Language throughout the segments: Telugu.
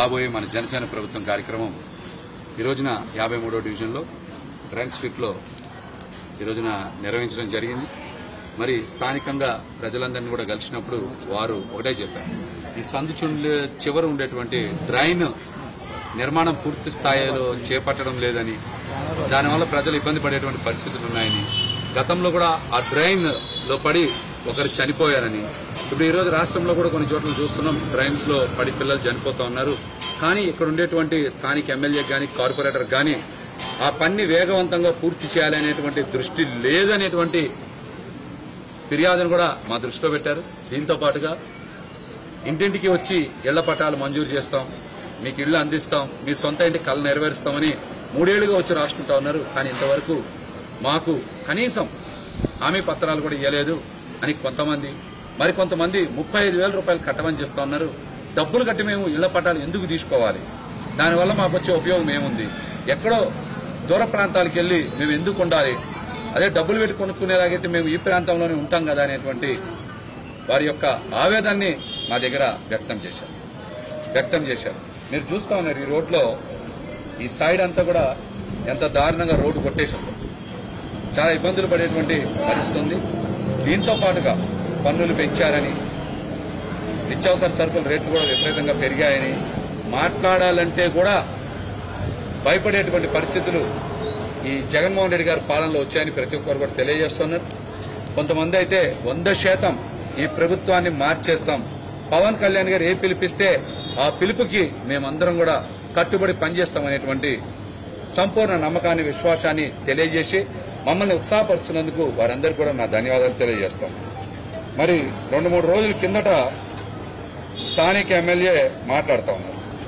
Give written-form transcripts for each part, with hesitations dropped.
రాబోయే మన జనసేన ప్రభుత్వం కార్యక్రమం ఈ రోజున 53వ డివిజన్లో ట్రైన్ స్ట్రీట్లో ఈ రోజున నిర్వహించడం జరిగింది. మరి స్థానికంగా ప్రజలందరినీ కూడా కలిసినప్పుడు వారు ఒకటే చెప్పారు, ఈ సందు చివర ఉండేటువంటి డ్రైన్ నిర్మాణం పూర్తి స్థాయిలో చేపట్టడం లేదని, దానివల్ల ప్రజలు ఇబ్బంది పడేటువంటి పరిస్థితులు ఉన్నాయని, గతంలో కూడా ఆ డ్రైన్ లో పడి ఒకరు చనిపోయారని, ఇప్పుడు ఈరోజు రాష్ట్రంలో కూడా కొన్ని చోట్ల చూస్తున్నాం డ్రైన్స్ లో పడి పిల్లలు చనిపోతా ఉన్నారు. కానీ ఇక్కడ ఉండేటువంటి స్థానిక ఎమ్మెల్యే గాని కార్పొరేటర్ గాని ఆ పని వేగవంతంగా పూర్తి చేయాలనేటువంటి దృష్టి లేదనేటువంటి ఫిర్యాదును కూడా మా దృష్టిలో పెట్టారు. దీంతో పాటుగా ఇంటింటికి వచ్చి ఇళ్ల పట్టాలు మంజూరు చేస్తాం, మీకు ఇళ్లు అందిస్తాం, మీ సొంత ఇంటి కళ నెరవేరుస్తామని 3 ఏళ్లుగా వచ్చి రాసుకుంటా ఉన్నారు. కానీ ఇంతవరకు మాకు కనీసం హామీ పత్రాలు కూడా ఇవ్వలేదు అని కొంతమంది, మరికొంతమంది 35,000 రూపాయలు కట్టమని చెప్తా ఉన్నారు. డబ్బులు కట్టి మేము ఇళ్ల పట్టాలు ఎందుకు తీసుకోవాలి? దానివల్ల మాకు వచ్చే ఉపయోగం ఏముంది? ఎక్కడో దూర ప్రాంతాలకు వెళ్లి మేము ఎందుకు ఉండాలి? అదే డబ్బులు పెట్టి కొనుక్కునేలాగైతే మేము ఈ ప్రాంతంలోనే ఉంటాం కదా అనేటువంటి వారి యొక్క ఆవేదనని మా దగ్గర వ్యక్తం చేశారు. మీరు చూస్తా ఉన్నారు ఈ రోడ్లో ఈ సైడ్ అంతా కూడా ఎంత దారుణంగా రోడ్డు కొట్టేసింది. చాలా ఇబ్బందులు పడేటువంటి పరిస్థితి ఉంది. దీంతో పాటుగా పన్నులు పెంచారని, నిత్యావసర సరుకుల రేట్లు కూడా విపరీతంగా పెరిగాయని మాట్లాడాలంటే కూడా భయపడేటువంటి పరిస్థితులు ఈ జగన్మోహన్ రెడ్డి గారి పాలనలో వచ్చాయని ప్రతి ఒక్కరు కూడా తెలియజేస్తున్నారు. కొంతమంది అయితే 100% ఈ ప్రభుత్వాన్ని మార్చేస్తాం, పవన్ కళ్యాణ్ గారు ఏ పిలిపిస్తే ఆ పిలుపుకి మేమందరం కూడా కట్టుబడి పనిచేస్తామనేటువంటి సంపూర్ణ నమ్మకాన్ని, విశ్వాసాన్ని తెలియజేసి మమ్మల్ని ఉత్సాహపరుస్తున్నందుకు వారందరికీ కూడా నా ధన్యవాదాలు తెలియజేస్తాం. మరి 2-3 రోజుల కిందట స్థానిక ఎమ్మెల్యే మాట్లాడుతా ఉన్నారు,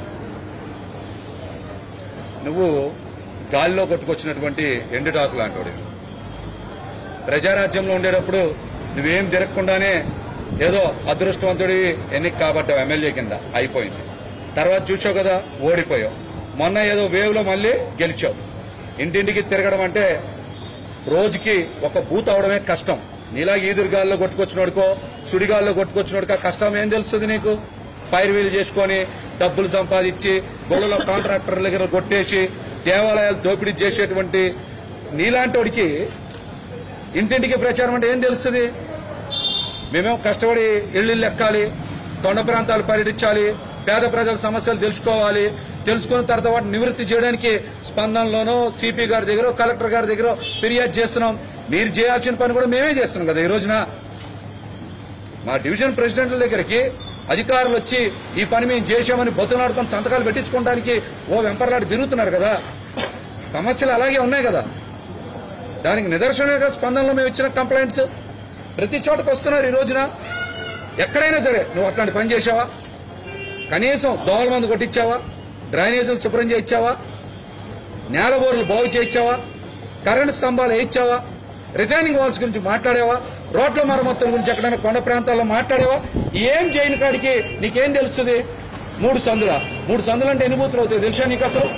నువ్వు గాలిలో కొట్టుకొచ్చినటువంటి ఎండుటాకు లాంటి ప్రజారాజ్యంలో ఉండేటప్పుడు నువ్వేం తిరగకుండానే ఏదో అదృష్టవంతుడివి ఎన్నిక కాబట్టావు, ఎమ్మెల్యే కింద అయిపోయింది. తర్వాత చూసావు కదా ఓడిపోయావు. మొన్న ఏదో వేవ్ లో మళ్లీ గెలిచావు. ఇంటింటికి తిరగడం అంటే రోజుకి ఒక బూత్ అవడమే కష్టం. నీలా ఈదురుగాల్లో కొట్టుకొచ్చినోడుకో సుడిగాల్లో కొట్టుకొచ్చినోడుకో కష్టం ఏం తెలుస్తుంది నీకు? పైరువీలు చేసుకుని డబ్బులు సంపాదించి గొడవలో కాంట్రాక్టర్ల దగ్గర కొట్టేసి దేవాలయాలు దోపిడీ చేసేటువంటి నీలాంటోడికి ఇంటింటికి ప్రచారం అంటే ఏం తెలుస్తుంది? మేమేమో కష్టపడి ఇళ్లు ఎక్కాలి, కొండ ప్రాంతాలు పర్యటించాలి, పేద ప్రజల సమస్యలు తెలుసుకోవాలి, తెలుసుకున్న తర్వాత వాటిని నివృత్తి చేయడానికి స్పందనలోనో సిపి గారి దగ్గర కలెక్టర్ గారి దగ్గర ఫిర్యాదు చేస్తున్నాం. మీరు చేయాల్సిన పని కూడా మేమే చేస్తున్నాం కదా. ఈ రోజున మా డివిజన్ ప్రెసిడెంట్ల దగ్గరికి అధికారులు వచ్చి ఈ పని మేము చేశామని బొత్తులాడుకొని సంతకాలు పెట్టించుకోవడానికి ఓ వెంపర్లాడి తిరుగుతున్నారు కదా. సమస్యలు అలాగే ఉన్నాయి కదా. దానికి నిదర్శనంగా స్పందనలో మేము ఇచ్చిన కంప్లైంట్స్ ప్రతి చోటకు వస్తున్నారు. ఈ రోజున ఎక్కడైనా సరే నువ్వు అట్లాంటి పని చేశావా? కనీసం దోమల మందు కొట్టించావా? డ్రైనేజీలు శుభ్రం చేయించావా? నేల బోర్లు బాగు చేయించావా? కరెంటు స్తంభాలు వేయించావా? రిటైనింగ్ వాల్స్ గురించి మాట్లాడావా? రోడ్ల మరమ్మతుల గురించి ఎక్కడైనా కొండ ప్రాంతాల్లో మాట్లాడావా? ఏం చేయని కాడికి నీకేం తెలుస్తుంది? 3 సందులు అంటే ఎన్ని బూతులు అవుతాయి తెలుసా నీకు అసలు?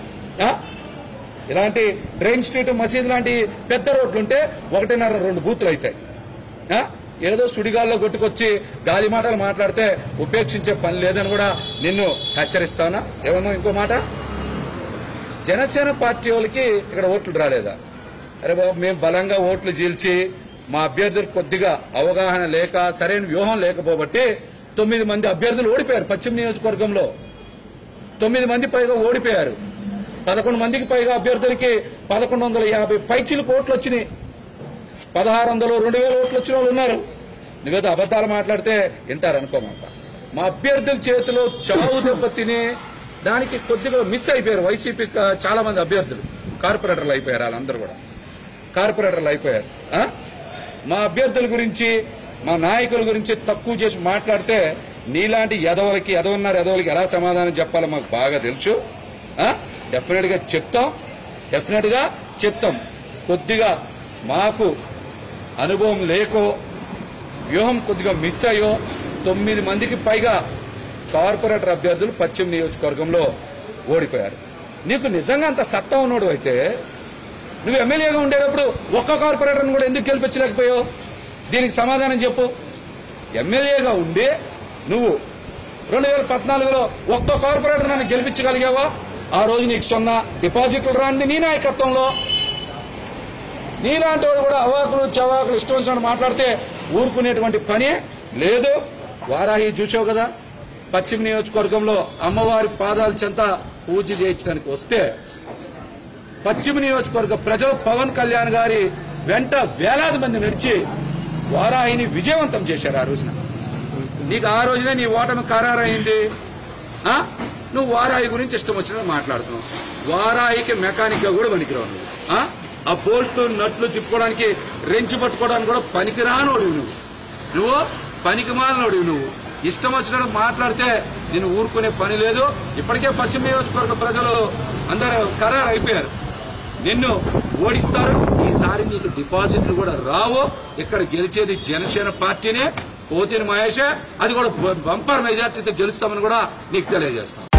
ఇలాంటి డ్రైన్ స్ట్రీట్, మసీద్ లాంటి పెద్ద రోడ్లుంటే 1.5-2 బూతులు అవుతాయి. ఏదో సుడిగాల్లో కొట్టుకొచ్చి గాలి మాటలు మాట్లాడితే ఉపేక్షించే పని లేదని కూడా నిన్ను హెచ్చరిస్తానా? ఏమన్నా ఇంకో మాట, జనసేన పార్టీ వాళ్ళకి ఇక్కడ ఓట్లు రాలేదా? అరే బాబు, మేము బలంగా ఓట్లు చీల్చి మా అభ్యర్థులకు కొద్దిగా అవగాహన లేక సరైన వ్యూహం లేకపోబట్టి 9 మంది అభ్యర్థులు ఓడిపోయారు. పశ్చిమ నియోజకవర్గంలో 9 మంది పైగా ఓడిపోయారు. 11 మందికి పైగా అభ్యర్థులకి 1150 పైచిలకు ఓట్లు వచ్చినాయి. 1600, 2000 ఓట్లు వచ్చిన వాళ్ళు ఉన్నారు. నువ్వేదో అబద్దాలు మాట్లాడితే వింటారనుకోమాట. మా అభ్యర్థుల చేతిలో చావు దెబ్బ తిని దానికి కొద్దిగా మిస్ అయిపోయారు. వైసీపీ చాలా మంది అభ్యర్థులు కార్పొరేటర్లు అయిపోయారు. వాళ్ళందరూ కూడా కార్పొరేటర్లు అయిపోయారు. మా అభ్యర్థుల గురించి, మా నాయకుల గురించి తక్కువ చేసి మాట్లాడితే నీలాంటి ఎదవలకి ఎలా సమాధానం చెప్పాలో మాకు బాగా తెలుసు. డెఫినెట్ గా చెప్తాం. కొద్దిగా మాకు అనుభవం లేకో వ్యూహం కొద్దిగా మిస్ అయ్యో 9 మందికి పైగా కార్పొరేటర్ అభ్యర్థులు పశ్చిమ నియోజకవర్గంలో ఓడిపోయారు. నీకు నిజంగా అంత సత్తా ఉన్నోడు అయితే నువ్వు ఎమ్మెల్యేగా ఉండేటప్పుడు ఒక్క కార్పొరేటర్ని కూడా ఎందుకు గెలిపించలేకపోయావు? దీనికి సమాధానం చెప్పు. ఎమ్మెల్యేగా ఉండి నువ్వు 2014లో ఒక్క కార్పొరేటర్ నన్ను గెలిపించగలిగావా? ఆ రోజు నీకు 0 డిపాజిట్లు రాంది నీ నాయకత్వంలో. నీలాంటి వాడు కూడా అవాకులు చవాకులు ఇష్టం వచ్చినట్టు మాట్లాడితే ఊరుకునేటువంటి పని లేదు. వారాహి చూసావు కదా, పశ్చిమ నియోజకవర్గంలో అమ్మవారి పాదాల చెంత పూజ చేయించడానికి వస్తే పశ్చిమ నియోజకవర్గ ప్రజలు పవన్ కళ్యాణ్ గారి వెంట వేలాది మంది నడిచి వారాహిని విజయవంతం చేశారు. ఆ రోజున నీకు ఆ రోజునే నీ ఓటమి ఖరారైంది. నువ్వు వారాహి గురించి ఇష్టం వచ్చినట్టు మాట్లాడుతున్నావు. వారాహికి మెకానిక్ గా కూడా పనికిరావు నువ్వు. ఆ బోల్ట్లు నట్లు తిప్పుకోవడానికి రెంచు పట్టుకోవడానికి కూడా పనికిరానోడివి నువ్వు పనికి మాలినోడివి. నువ్వు ఇష్టం వచ్చినట్టు మాట్లాడితే నేను ఊరుకునే పని లేదు. ఇప్పటికే పశ్చిమ నియోజకవర్గ ప్రజలు అందరూ ఖరారు అయిపోయారు, నిన్ను ఓడిస్తారు. ఈసారి నీకు డిపాజిట్లు కూడా రావు. ఇక్కడ గెలిచేది జనసేన పార్టీనే, పోతిని మహేషే. అది కూడా బంపర్ మెజార్టీతో గెలుస్తామని కూడా నీకు తెలియజేస్తాం.